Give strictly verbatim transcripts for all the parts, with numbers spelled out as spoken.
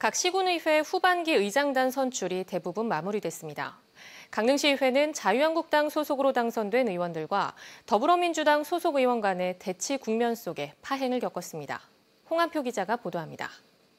각 시군의회 후반기 의장단 선출이 대부분 마무리됐습니다. 강릉시의회는 자유한국당 소속으로 당선된 의원들과 더불어민주당 소속 의원 간의 대치 국면 속에 파행을 겪었습니다. 홍한표 기자가 보도합니다.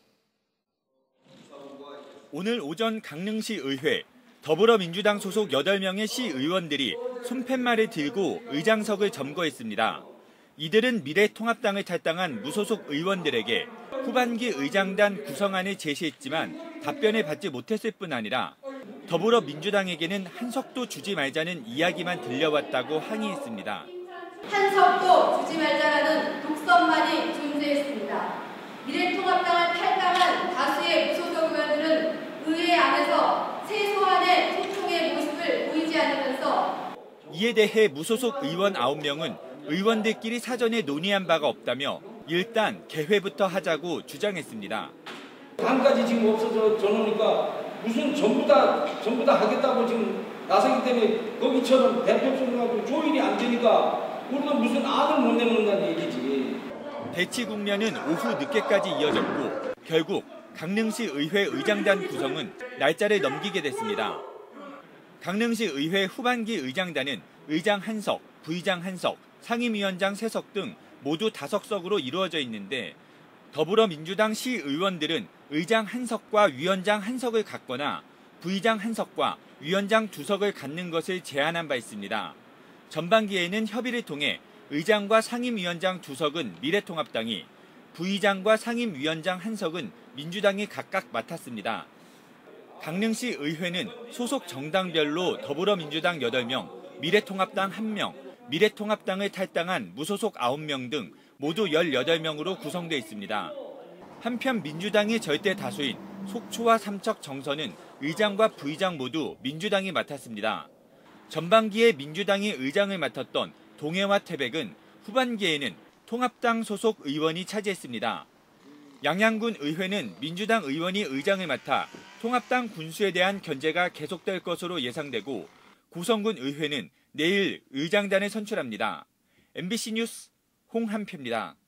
오늘 오전 강릉시 의회, 더불어민주당 소속 여덟 명의 시의원들이 손팻말을 들고 의장석을 점거했습니다. 이들은 미래통합당을 탈당한 무소속 의원들에게 후반기 의장단 구성안을 제시했지만 답변을 받지 못했을 뿐 아니라 더불어민주당에게는 한 석도 주지 말자는 이야기만 들려왔다고 항의했습니다. 한 석도 주지 말자라는 독선만이 존재했습니다. 미래통합당을 탈당한 다수의 무소속 의원들은 의회 안에서 최소한의 소통의 모습을 보이지 않으면서 이에 대해 무소속 의원 아홉 명은 의원들끼리 사전에 논의한 바가 없다며 일단 개회부터 하자고 주장했습니다. 한 가지 지금 없어져 놓으니까 무슨 전부 다 전부 다 하겠다고 지금 나서기 때문에 거기처럼 대표성하고 조율이 안 되니까 우리가 무슨 안을 못 내놓는다는 얘기지. 대치 국면은 오후 늦게까지 이어졌고 결국 강릉시 의회 의장단 구성은 날짜를 넘기게 됐습니다. 강릉시 의회 후반기 의장단은 의장 한 석, 부의장 한 석, 상임위원장 세 석 등 모두 다섯 석으로 이루어져 있는데 더불어민주당 시의원들은 의장 한 석과 위원장 한 석을 갖거나 부의장 한 석과 위원장 두 석을 갖는 것을 제안한 바 있습니다. 전반기에는 협의를 통해 의장과 상임위원장 두 석은 미래통합당이, 부의장과 상임위원장 한 석은 민주당이 각각 맡았습니다. 강릉시 의회는 소속 정당별로 더불어민주당 여덟 명, 미래통합당 한 명, 미래통합당을 탈당한 무소속 아홉 명 등 모두 열여덟 명으로 구성돼 있습니다. 한편 민주당이 절대 다수인 속초와 삼척 정선은 의장과 부의장 모두 민주당이 맡았습니다. 전반기에 민주당이 의장을 맡았던 동해와 태백은 후반기에는 통합당 소속 의원이 차지했습니다. 양양군 의회는 민주당 의원이 의장을 맡아 통합당 군수에 대한 견제가 계속될 것으로 예상되고 고성군 의회는 내일 의장단을 선출합니다. 엠비씨 뉴스 홍한표입니다.